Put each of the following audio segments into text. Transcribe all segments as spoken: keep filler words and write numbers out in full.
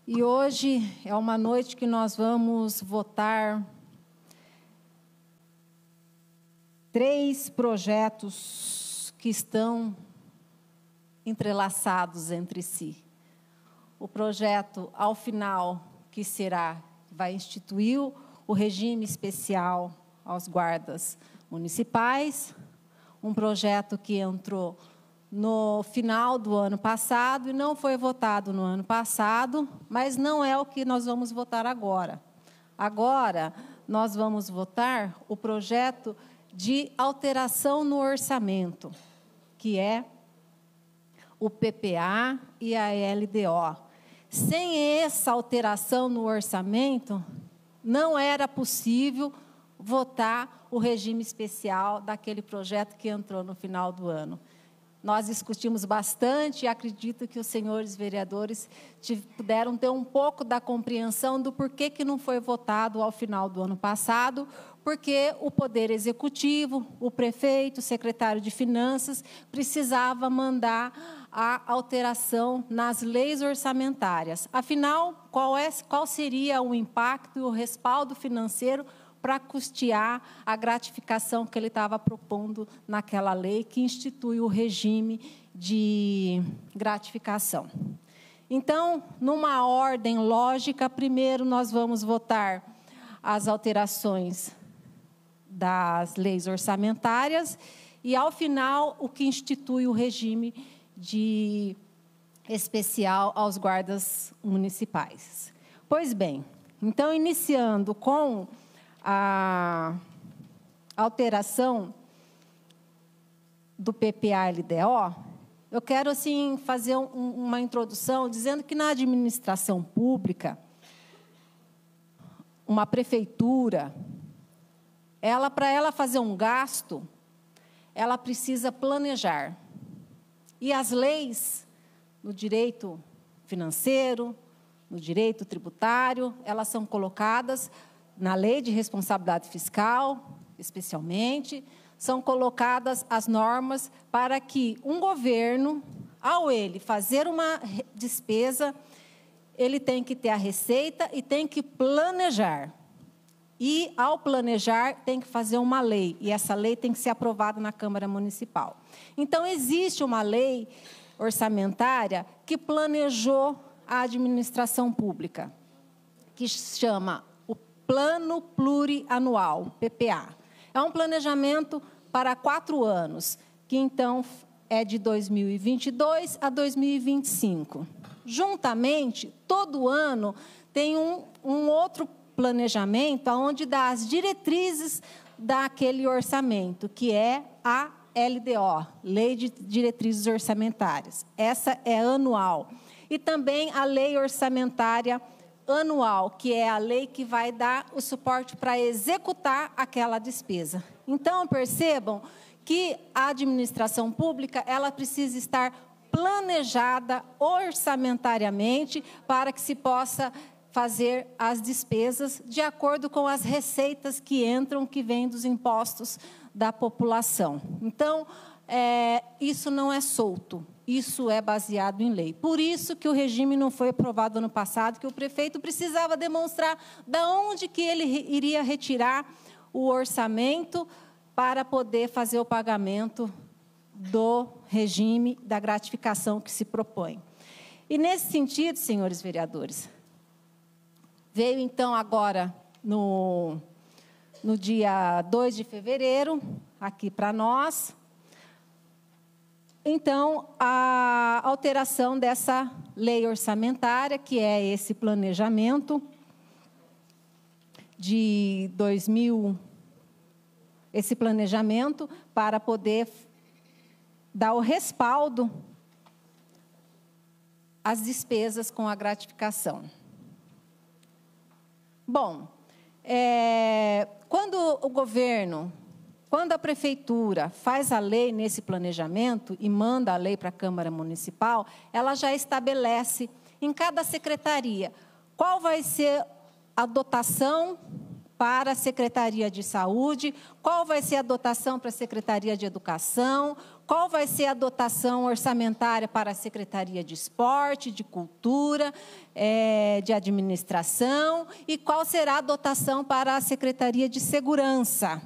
E hoje é uma noite que nós vamos votar três projetos que estão entrelaçados entre si. O projeto, ao final, que será, vai instituir o regime especial aos guardas municipais, um projeto que entrou no final do ano passado e não foi votado no ano passado, mas não é o que nós vamos votar agora. Agora, nós vamos votar o projeto de alteração no orçamento, que é o P P A e a L D O. Sem essa alteração no orçamento, não era possível votar o regime especial daquele projeto que entrou no final do ano. Nós discutimos bastante e acredito que os senhores vereadores puderam ter um pouco da compreensão do porquê que não foi votado ao final do ano passado, porque o Poder Executivo, o prefeito, o secretário de Finanças, precisava mandar a alteração nas leis orçamentárias. Afinal, qual, é, qual seria o impacto e o respaldo financeiro para custear a gratificação que ele estava propondo naquela lei que institui o regime de gratificação. Então, numa ordem lógica, primeiro nós vamos votar as alterações das leis orçamentárias e, ao final, o que institui o regime de especial aos guardas municipais. Pois bem, então, iniciando com a alteração do P P A L D O, eu quero assim fazer um, uma introdução dizendo que na administração pública, uma prefeitura, ela para ela fazer um gasto, ela precisa planejar. E as leis no direito financeiro, no direito tributário, elas são colocadas na lei de responsabilidade fiscal, especialmente, são colocadas as normas para que um governo, ao ele fazer uma despesa, ele tem que ter a receita e tem que planejar. E, ao planejar, tem que fazer uma lei, e essa lei tem que ser aprovada na Câmara Municipal. Então, existe uma lei orçamentária que planejou a administração pública, que chama Plano Plurianual, P P A. É um planejamento para quatro anos, que então é de dois mil e vinte e dois a dois mil e vinte e cinco. Juntamente, todo ano tem um, um outro planejamento onde dá as diretrizes daquele orçamento, que é a L D O, Lei de Diretrizes Orçamentárias. Essa é anual. E também a Lei Orçamentária Anual, que é a lei que vai dar o suporte para executar aquela despesa. Então, percebam que a administração pública ela precisa estar planejada orçamentariamente para que se possa fazer as despesas de acordo com as receitas que entram, que vêm dos impostos da população. Então, é, isso não é solto. Isso é baseado em lei. Por isso que o regime não foi aprovado ano passado, que o prefeito precisava demonstrar de onde que ele iria retirar o orçamento para poder fazer o pagamento do regime da gratificação que se propõe. E, nesse sentido, senhores vereadores, veio, então, agora, no, no dia dois de fevereiro, aqui para nós, então, a alteração dessa lei orçamentária, que é esse planejamento de dois mil, esse planejamento para poder dar o respaldo às despesas com a gratificação. Bom, é, quando o governo... Quando a prefeitura faz a lei nesse planejamento e manda a lei para a Câmara Municipal, ela já estabelece em cada secretaria qual vai ser a dotação para a Secretaria de Saúde, qual vai ser a dotação para a Secretaria de Educação, qual vai ser a dotação orçamentária para a Secretaria de Esporte, de Cultura, é, de Administração, e qual será a dotação para a Secretaria de Segurança.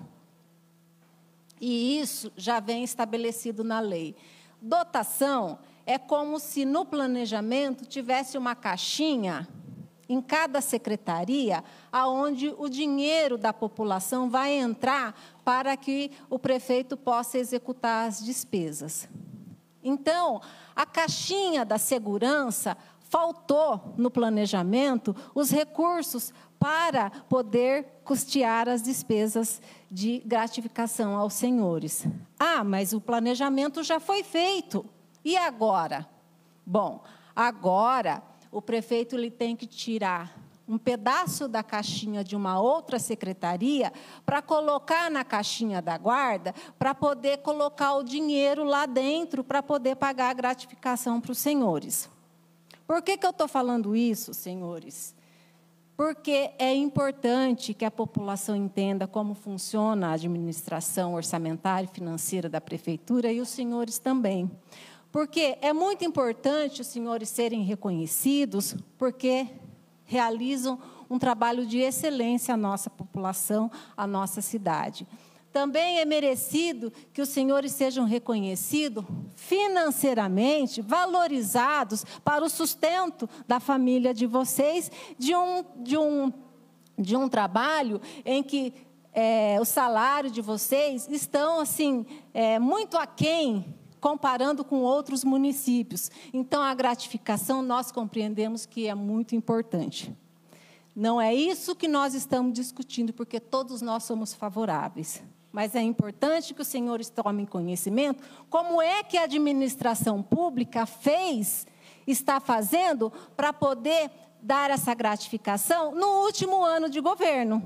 E isso já vem estabelecido na lei. Dotação é como se no planejamento tivesse uma caixinha em cada secretaria, aonde o dinheiro da população vai entrar para que o prefeito possa executar as despesas. Então, a caixinha da segurança faltou no planejamento os recursos para poder custear as despesas de gratificação aos senhores. Ah, mas o planejamento já foi feito. E agora? Bom, agora o prefeito ele tem que tirar um pedaço da caixinha de uma outra secretaria para colocar na caixinha da guarda, para poder colocar o dinheiro lá dentro, para poder pagar a gratificação para os senhores. Por que que eu estou falando isso, senhores? Porque é importante que a população entenda como funciona a administração orçamentária e financeira da prefeitura, e os senhores também. Porque é muito importante os senhores serem reconhecidos, porque realizam um trabalho de excelência à nossa população, à nossa cidade. Também é merecido que os senhores sejam reconhecidos financeiramente, valorizados para o sustento da família de vocês, de um, de um, de um trabalho em que é, o salário de vocês estão assim, é, muito aquém, comparando com outros municípios. Então, a gratificação, nós compreendemos que é muito importante. Não é isso que nós estamos discutindo, porque todos nós somos favoráveis. Mas é importante que os senhores tomem conhecimento como é que a administração pública fez, está fazendo, para poder dar essa gratificação no último ano de governo.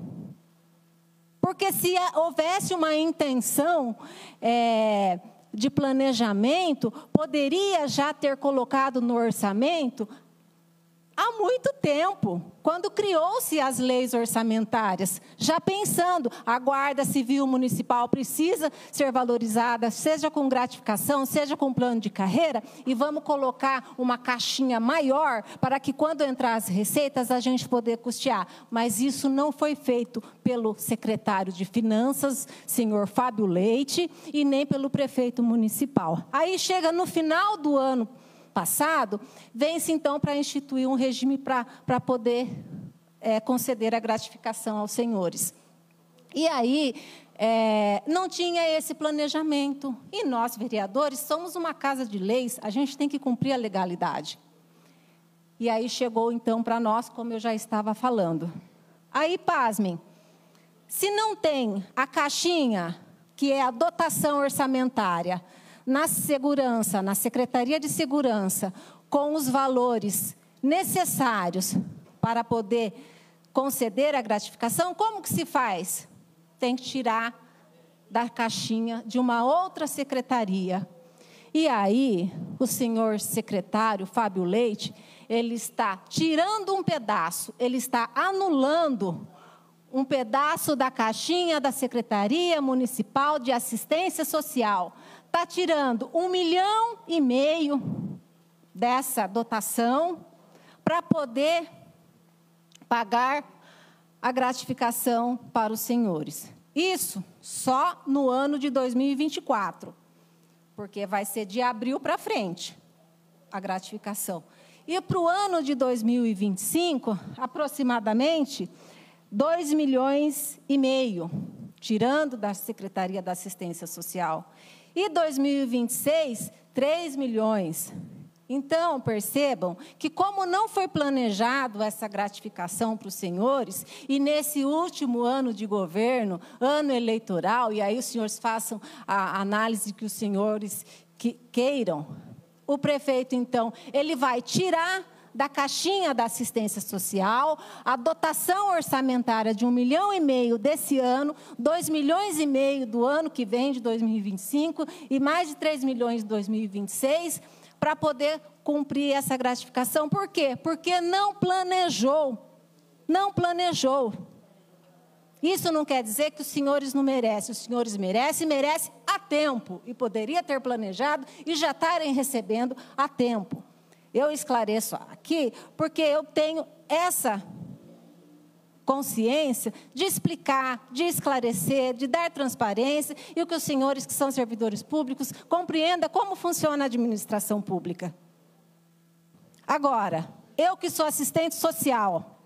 Porque se houvesse uma intenção é, de planejamento, poderia já ter colocado no orçamento há muito tempo, quando criou-se as leis orçamentárias, já pensando, a Guarda Civil Municipal precisa ser valorizada, seja com gratificação, seja com plano de carreira, e vamos colocar uma caixinha maior, para que quando entrar as receitas, a gente poder custear. Mas isso não foi feito pelo secretário de Finanças, senhor Fábio Leite, e nem pelo prefeito municipal. Aí chega no final do ano passado, vem-se então para instituir um regime para poder é, conceder a gratificação aos senhores. E aí, é, não tinha esse planejamento. E nós, vereadores, somos uma casa de leis, a gente tem que cumprir a legalidade. E aí chegou então para nós, como eu já estava falando. Aí, pasmem, se não tem a caixinha, que é a dotação orçamentária, na segurança, na Secretaria de Segurança, com os valores necessários para poder conceder a gratificação, como que se faz? Tem que tirar da caixinha de uma outra secretaria. E aí, o senhor secretário, Fábio Leite, ele está tirando um pedaço, ele está anulando um pedaço da caixinha da Secretaria Municipal de Assistência Social. Está tirando um milhão e meio dessa dotação para poder pagar a gratificação para os senhores. Isso só no ano de dois mil e vinte e quatro, porque vai ser de abril para frente a gratificação. E para o ano de dois mil e vinte e cinco, aproximadamente dois milhões e meio, tirando da Secretaria da Assistência Social. E dois mil e vinte e seis, três milhões. Então, percebam que como não foi planejado essa gratificação para os senhores, e nesse último ano de governo, ano eleitoral, e aí os senhores façam a análise que os senhores que queiram, o prefeito, então, ele vai tirar da caixinha da assistência social, a dotação orçamentária de um milhão e meio desse ano, dois milhões e meio do ano que vem, de dois mil e vinte e cinco, e mais de três milhões de dois mil e vinte e seis, para poder cumprir essa gratificação. Por quê? Porque não planejou, não planejou. Isso não quer dizer que os senhores não merecem. Os senhores merecem, merecem a tempo. E poderia ter planejado e já estarem recebendo a tempo. Eu esclareço aqui porque eu tenho essa consciência de explicar, de esclarecer, de dar transparência e que os senhores que são servidores públicos compreendam como funciona a administração pública. Agora, eu que sou assistente social,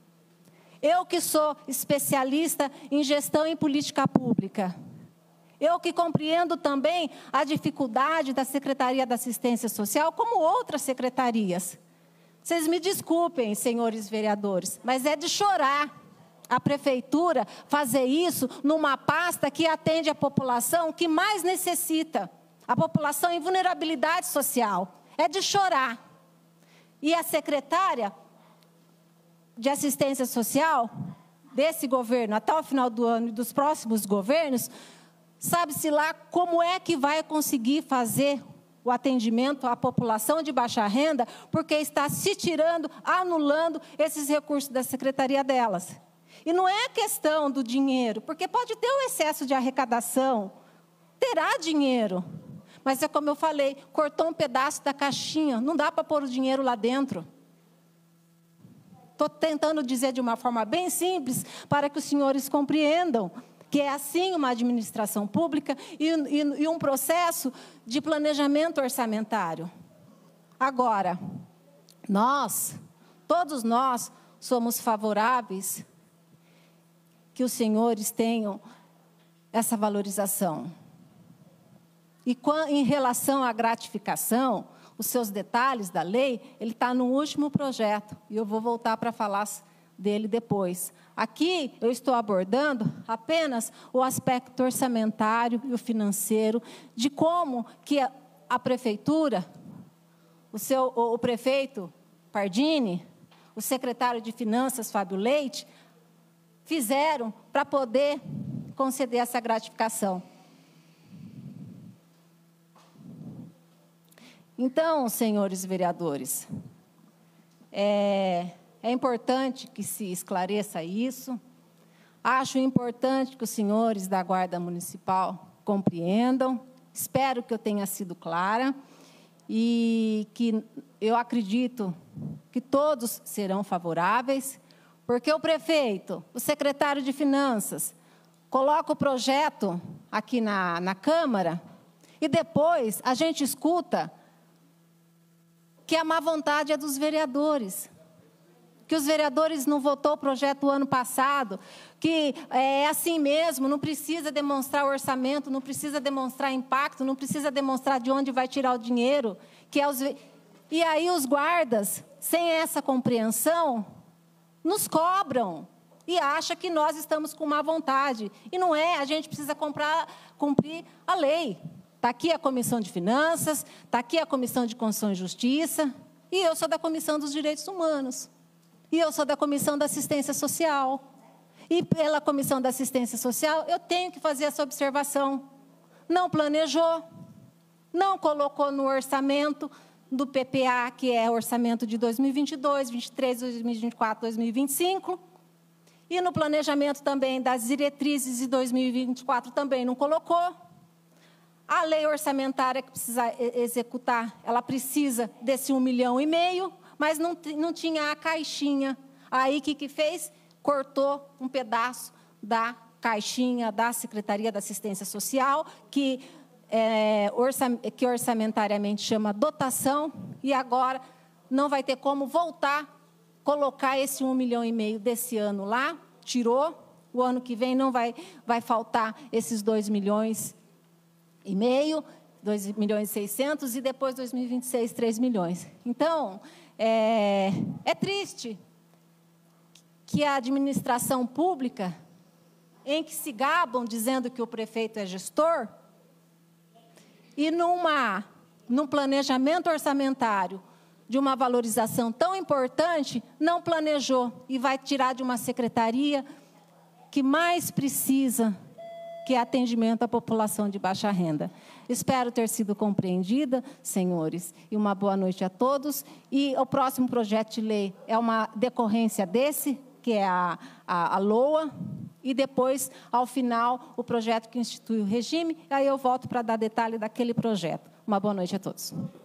eu que sou especialista em gestão e política pública, eu que compreendo também a dificuldade da Secretaria da Assistência Social, como outras secretarias. Vocês me desculpem, senhores vereadores, mas é de chorar a prefeitura fazer isso numa pasta que atende a população que mais necessita, a população em vulnerabilidade social. É de chorar. E a secretária de Assistência Social desse governo, até o final do ano e dos próximos governos, sabe-se lá como é que vai conseguir fazer o atendimento à população de baixa renda, porque está se tirando, anulando esses recursos da secretaria delas. E não é questão do dinheiro, porque pode ter um excesso de arrecadação, terá dinheiro, mas é como eu falei, cortou um pedaço da caixinha, não dá para pôr o dinheiro lá dentro. Estou tentando dizer de uma forma bem simples, para que os senhores compreendam que é assim uma administração pública e, e, e um processo de planejamento orçamentário. Agora, nós, todos nós, somos favoráveis que os senhores tenham essa valorização. E em relação à gratificação, os seus detalhes da lei, ele está no último projeto, e eu vou voltar para falar dele depois. Aqui eu estou abordando apenas o aspecto orçamentário e o financeiro, de como que a, a prefeitura, o, seu, o, o prefeito Pardini, o secretário de Finanças, Fábio Leite, fizeram para poder conceder essa gratificação. Então, senhores vereadores, é, é importante que se esclareça isso. Acho importante que os senhores da Guarda Municipal compreendam. Espero que eu tenha sido clara e que eu acredito que todos serão favoráveis, porque o prefeito, o secretário de Finanças, coloca o projeto aqui na, na Câmara e depois a gente escuta que a má vontade é dos vereadores, que os vereadores não votou o projeto o ano passado, que é assim mesmo, não precisa demonstrar orçamento, não precisa demonstrar impacto, não precisa demonstrar de onde vai tirar o dinheiro. Que é os... E aí os guardas, sem essa compreensão, nos cobram e acham que nós estamos com má vontade. E não é, a gente precisa comprar, cumprir a lei. Está aqui a Comissão de Finanças, está aqui a Comissão de Constituição e Justiça, e eu sou da Comissão dos Direitos Humanos, e eu sou da Comissão da Assistência Social. E pela Comissão da Assistência Social, eu tenho que fazer essa observação. Não planejou, não colocou no orçamento do P P A, que é o orçamento de dois mil e vinte e dois, vinte e três, dois mil e vinte e quatro, dois mil e vinte e cinco, e no planejamento também das diretrizes de dois mil e vinte e quatro também não colocou. A lei orçamentária que precisa executar, ela precisa desse um milhão e meio, mas não, não tinha a caixinha. Aí, o que, que fez? Cortou um pedaço da caixinha da Secretaria da Assistência Social, que, é, orçam, que orçamentariamente chama dotação, e agora não vai ter como voltar, colocar esse um milhão e meio desse ano lá, tirou, o ano que vem não vai, vai faltar esses dois milhões e meio, dois milhões e seiscentos, e depois, dois mil e vinte e seis, três milhões. Então, é, é triste que a administração pública, em que se gabam dizendo que o prefeito é gestor, e numa, num planejamento orçamentário de uma valorização tão importante, não planejou e vai tirar de uma secretaria que mais precisa, que é atendimento à população de baixa renda. Espero ter sido compreendida, senhores, e uma boa noite a todos. E o próximo projeto de lei é uma decorrência desse, que é a, a, a LOA, e depois, ao final, o projeto que institui o regime, aí eu volto para dar detalhe daquele projeto. Uma boa noite a todos.